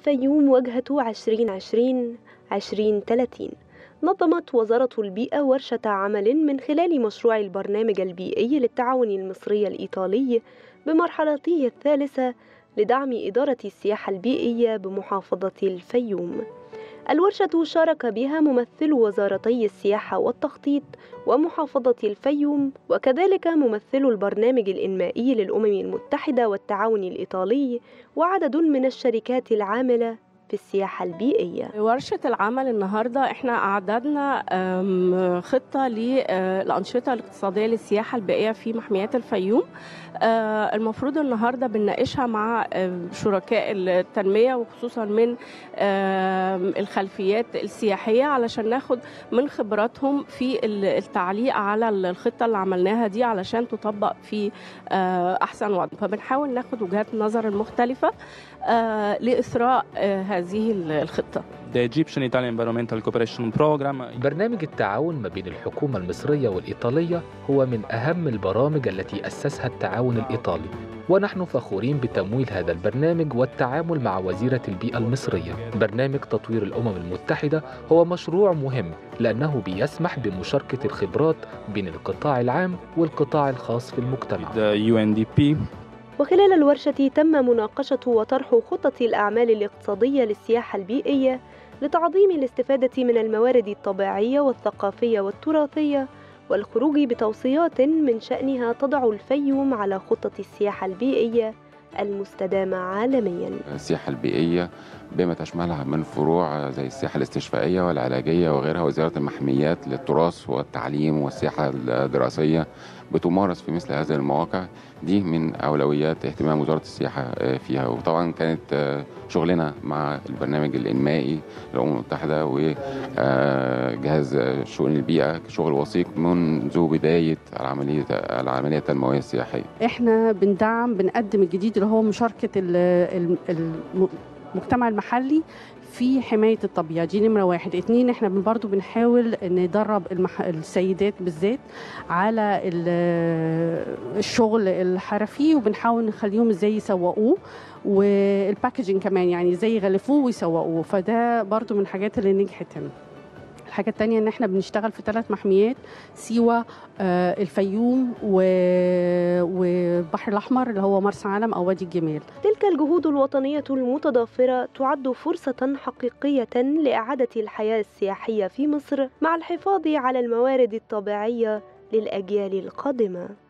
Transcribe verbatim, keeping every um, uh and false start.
الفيوم وجهة عشرين عشرين عشرين ثلاثين. نظمت وزارة البيئة ورشة عمل من خلال مشروع البرنامج البيئي للتعاون المصري الإيطالي بمرحلته الثالثة لدعم إدارة السياحة البيئية بمحافظة الفيوم. الورشة شارك بها ممثلو وزارتي السياحة والتخطيط ومحافظة الفيوم، وكذلك ممثلو البرنامج الإنمائي للأمم المتحدة والتعاون الإيطالي، وعدد من الشركات العاملة في السياحة البيئية. ورشة العمل النهاردة احنا أعددنا خطة للأنشطة الاقتصادية للسياحة البيئية في محميات الفيوم. المفروض النهاردة بنناقشها مع شركاء التنمية وخصوصا من الخلفيات السياحية علشان ناخد من خبراتهم في التعليق على الخطة اللي عملناها دي علشان تطبق في أحسن وضع. فبنحاول ناخد وجهات النظر المختلفة لإثراء هذه الخطة. The Egyptian Italian Environmental Cooperation Program. برنامج التعاون ما بين الحكومة المصرية والإيطالية هو من أهم البرامج التي أسسها التعاون الإيطالي، ونحن فخورين بتمويل هذا البرنامج والتعامل مع وزيرة البيئة المصرية. برنامج تطوير الأمم المتحدة هو مشروع مهم لأنه بيسمح بمشاركة الخبرات بين القطاع العام والقطاع الخاص في المجتمع. The يو إن دي بي. وخلال الورشة تم مناقشة وطرح خطط الأعمال الاقتصادية للسياحة البيئية لتعظيم الاستفادة من الموارد الطبيعية والثقافية والتراثية، والخروج بتوصيات من شأنها تضع الفيوم على خطة السياحة البيئية المستدامة عالميا. السياحة البيئية بما تشملها من فروع زي السياحة الاستشفائية والعلاجية وغيرها، وزيارة المحميات للتراث والتعليم والسياحة الدراسية بتمارس في مثل هذه المواقع. دي من أولويات اهتمام وزارة السياحة فيها، وطبعا كانت شغلنا مع البرنامج الإنمائي للأمم المتحدة وجهاز شؤون البيئة شغل وثيق منذ بداية العملية العملية التنموية السياحية. احنا بندعم بنقدم الجديد اللي هو مشاركة المجتمع المحلي في حماية الطبيعة، دي نمرة واحد. اتنين، احنا برضو بنحاول ندرب المح... السيدات بالذات على الشغل الحرفي، وبنحاول نخليهم ازاي يسوقوه، والباكجينج كمان يعني ازاي يغلفوه ويسوقوه، فده برضو من الحاجات اللي نجحت هنا. الحاجة التانية ان احنا بنشتغل في ثلاث محميات، سيوة، آه، الفيوم، والبحر الأحمر اللي هو مرسى علم أو وادي الجمال. تلك الجهود الوطنية المتضافرة تعد فرصة حقيقية لإعادة الحياة السياحية في مصر مع الحفاظ على الموارد الطبيعية للأجيال القادمة.